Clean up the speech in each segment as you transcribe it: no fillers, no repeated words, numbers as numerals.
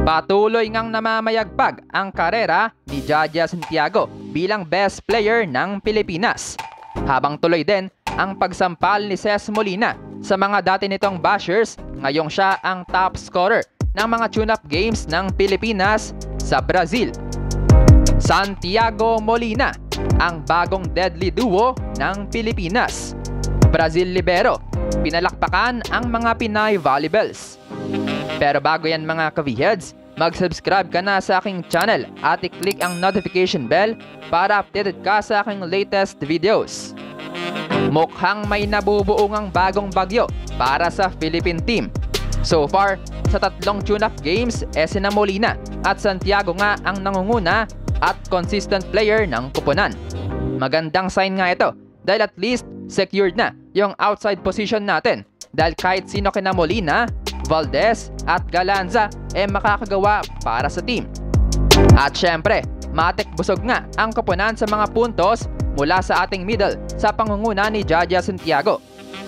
Patuloy ngang namamayagpag ang karera ni Jaja Santiago bilang best player ng Pilipinas. Habang tuloy din ang pagsampal ni Molina sa mga dati nitong bashers, ngayong siya ang top scorer ng mga tune-up games ng Pilipinas sa Brazil. Santiago-Molina, ang bagong deadly duo ng Pilipinas. Brazil Libero, Pinalakpakan ang mga Pinay volleyballs. Pero bago yan mga ka-Vheadz, mag-subscribe ka na sa aking channel at i-click ang notification bell para updated ka sa aking latest videos. Mukhang may nabubuong bagong bagyo para sa Philippine team. So far, sa 3 tune-up games, sina Molina at Santiago nga ang nangunguna at consistent player ng kupunan. Magandang sign nga ito dahil at least secured na yung outside position natin dahil kahit sino kina Molina, Valdez at Galanza makakagawa para sa team. At syempre, matik busog nga ang kupunan sa mga puntos mula sa ating middle sa pangunguna ni Jaja Santiago.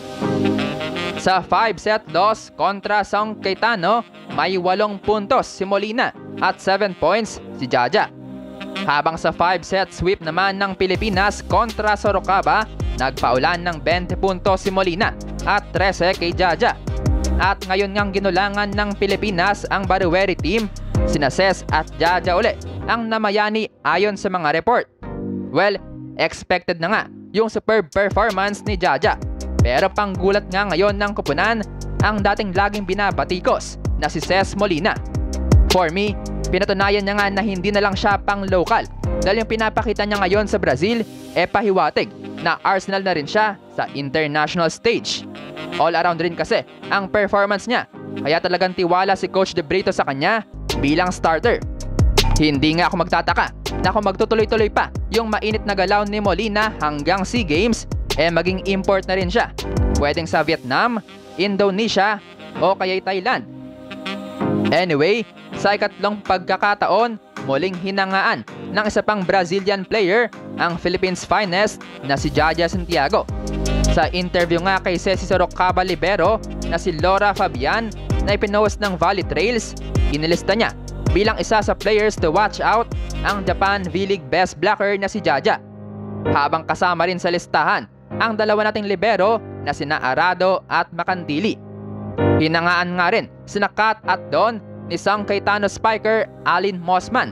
Sa 5-set loss kontra Song Cayetano, may 8 puntos si Molina at 7 points si Jaja. Habang sa 5-set sweep naman ng Pilipinas kontra Sorocaba, nagpaulan ng 20 puntos si Molina at 13 kay Jaja. At ngayon ngang ginulangan ng Pilipinas ang Barueri team, sina at Jaja uli ang namayani ayon sa mga report. Well, expected na nga yung superb performance ni Jaja. Pero panggulat nga ngayon ng kupunan ang dating laging binabatikos na si Molina. For me, pinatunayan niya nga na hindi na lang siya pang local dahil yung pinapakita niya ngayon sa Brazil pahiwatig na Arsenal na rin siya sa international stage. All around rin kasi ang performance niya, kaya talagang tiwala si Coach De Brito sa kanya bilang starter. Hindi nga ako magtataka na kung magtutuloy-tuloy pa yung mainit na galaw ni Molina hanggang SEA Games, maging import na rin siya. Pwedeng sa Vietnam, Indonesia o kaya Thailand. Anyway, sa ikatlong pagkakataon, muling hinangaan ng isa pang Brazilian player ang Philippines' finest na si Jaja Santiago. Sa interview nga kay Sorocaba Libero na si Laura Fabian na ipinost ng Valley Trails, inilista niya bilang isa sa players to watch out ang Japan V-League best blocker na si Jaja. Habang kasama rin sa listahan ang dalawa nating libero na sina Arado at Macandili. Hinangaan nga rin sina Kat at Don ni Song Cayetano spiker Alin Mosman.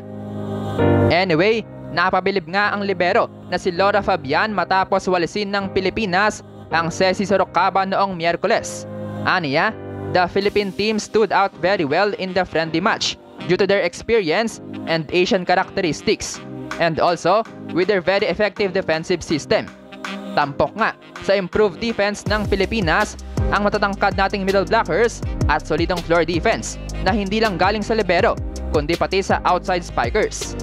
Anyway, napabilib nga ang libero na si Laura Fabian matapos walisin ng Pilipinas ang Sorocaba noong Miyerkules. Aniya, the Philippine team stood out very well in the friendly match due to their experience and Asian characteristics, and also with their very effective defensive system. Tampok nga sa improved defense ng Pilipinas ang matatangkad nating middle blockers at solidong floor defense na hindi lang galing sa libero kundi pati sa outside spikers.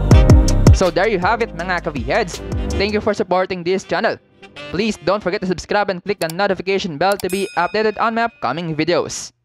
So there you have it mga ka-Vheadz. Thank you for supporting this channel. Please don't forget to subscribe and click the notification bell to be updated on my upcoming videos.